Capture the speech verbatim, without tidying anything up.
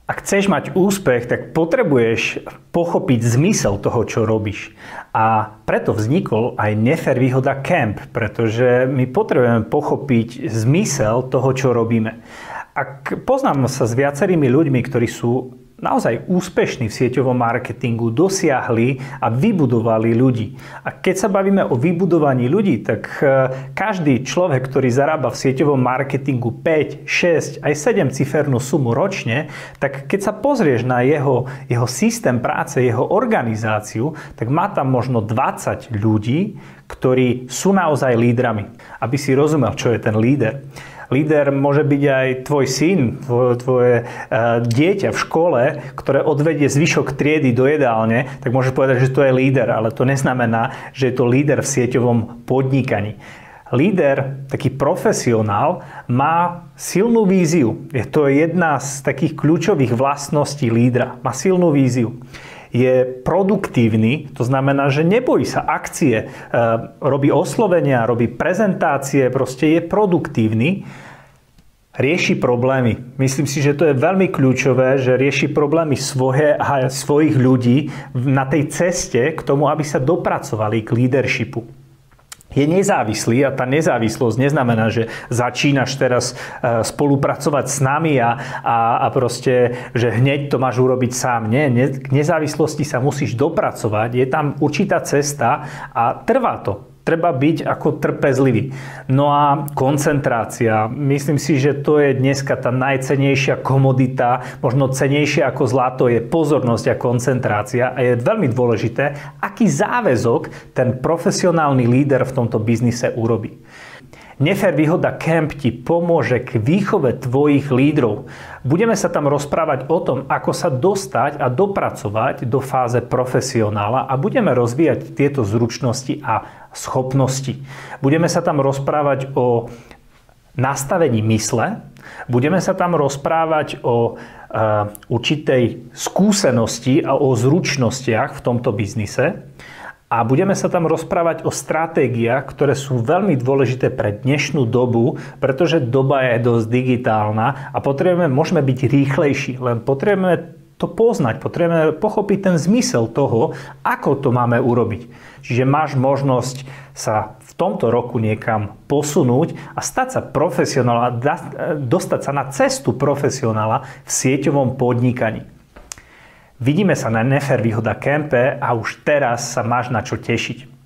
Ak chceš mať úspech, tak potrebuješ pochopiť zmysel toho, čo robíš. A preto vznikol aj Nefer Výhoda Camp, pretože my potrebujeme pochopiť zmysel toho, čo robíme. Ak poznám sa s viacerými ľuďmi, ktorí sú naozaj úspešní v sieťovom marketingu, dosiahli a vybudovali ľudí. A keď sa bavíme o vybudovaní ľudí, tak každý človek, ktorý zarába v sieťovom marketingu päť, šesť, aj sedem cifernú sumu ročne, tak keď sa pozrieš na jeho, jeho systém práce, jeho organizáciu, tak má tam možno dvadsať ľudí, ktorí sú naozaj lídrami. Aby si rozumel, čo je ten líder. Líder môže byť aj tvoj syn, tvoje, tvoje uh, dieťa v škole, ktoré odvedie zvyšok triedy do jedálne, tak môžeš povedať, že to je líder, ale to neznamená, že je to líder v sieťovom podnikaní. Líder, taký profesionál, má silnú víziu. Je to jedna z takých kľúčových vlastností lídra. Má silnú víziu. Je produktívny, to znamená, že nebojí sa akcie, robí oslovenia, robí prezentácie, proste je produktívny, rieši problémy. Myslím si, že to je veľmi kľúčové, že rieši problémy svoje a svojich ľudí na tej ceste k tomu, aby sa dopracovali k leadershipu. Je nezávislý a tá nezávislosť neznamená, že začínaš teraz spolupracovať s nami a, a, a proste, že hneď to máš urobiť sám. Nie, ne, k nezávislosti sa musíš dopracovať, je tam určitá cesta a trvá to. Treba byť ako trpezlivý. No a koncentrácia. Myslím si, že to je dneska tá najcennejšia komodita, možno cennejšia ako zlato je pozornosť a koncentrácia. A je veľmi dôležité, aký záväzok ten profesionálny líder v tomto biznise urobí. Nefer Výhoda Camp ti pomôže k výchove tvojich lídrov. Budeme sa tam rozprávať o tom, ako sa dostať a dopracovať do fáze profesionála a budeme rozvíjať tieto zručnosti a schopnosti. Budeme sa tam rozprávať o nastavení mysle, budeme sa tam rozprávať o e, určitej skúsenosti a o zručnostiach v tomto biznise. A budeme sa tam rozprávať o stratégiách, ktoré sú veľmi dôležité pre dnešnú dobu, pretože doba je dosť digitálna a potrebujeme, môžeme byť rýchlejší, len potrebujeme to poznať, potrebujeme pochopiť ten zmysel toho, ako to máme urobiť. Čiže máš možnosť sa v tomto roku niekam posunúť a stať sa profesionála, dostať sa na cestu profesionála v sieťovom podnikaní. Vidíme sa na Nefer Výhoda Campe a už teraz sa máš na čo tešiť.